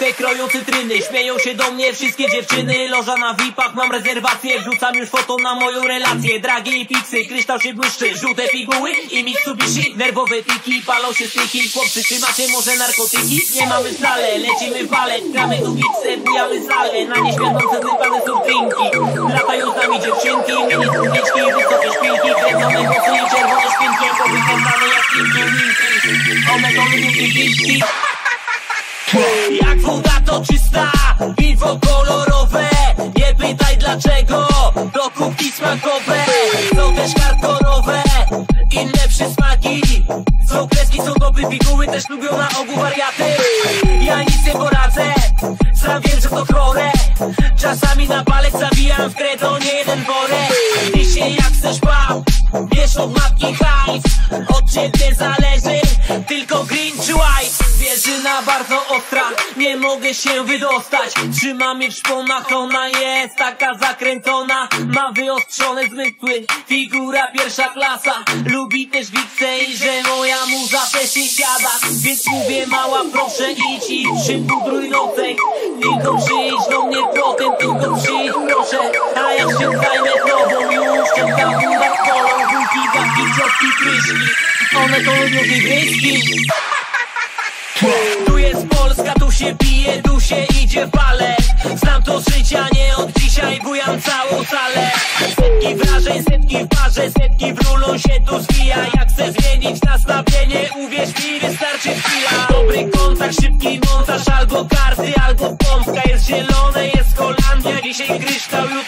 se kroją cytryny. Śmieją się do mnie wszystkie dziewczyny. Loża na VIP-ach, mam rezerwację. Wrzucam już foto na moją relację. Dragi i piksy, kryształ się błyszczy. Żółte piguły i Mitsubishi. Nerwowe tiki, palą się styki. Chłopcy, czy macie może narkotyki? Nie mamy wcale, lecimy w balet. Gramy tu gipsy, bujamy salę. Na nieświadące wypane są drinki. Latają z nami dziewczynki, mini spódniczki, wysokie szpilki. Kręcone włosy i czerwone szpinki. Powykręcane jak pinki. One to lubią piwniczki. Jak woda to czysta, piwo kolorowe. Nie pytaj dlaczego, to kubki smakowe. Są też hardkorowe, inne przysmaki. Są kreski, są doby, piguły też lubią na ogół wariaty. Ja nic nie poradzę, sam wiem, że to chore. Czasami na palec zabijam w kredo nie jeden worek. Ty się jak chcesz bał, wiesz od matki hajs. Od ciebie zależy tylko green czy white. Zwierzyna bardzo ostra, nie mogę się wydostać. Trzyma mnie w szponach, ona jest taka zakręcona. Ma wyostrzone zmysły, figura pierwsza klasa. Lubi też wice i że moja muza też nie siada. Więc mówię mała proszę idź i przypudruj nocek. Tylko przyjdź do mnie potem, tylko przyjdź proszę. A ja się zajmę tobą już, czeka buda z polą. Wójki, babki, ciotki, kryszki, one to lubią wygryzki. Tu jest Polska, tu się pije, tu się idzie w balet. Znam to z życia, nie od dzisiaj, bujam całą salę. Setki wrażeń, setki w parze, setki w rulą się tu zwija. Jak chcę zmienić nastawienie, uwierz mi, wystarczy chwila. Dobry kontakt, szybki montaż, albo karty, albo pompka. Jest zielone, jest Holandia, dzisiaj kryształ.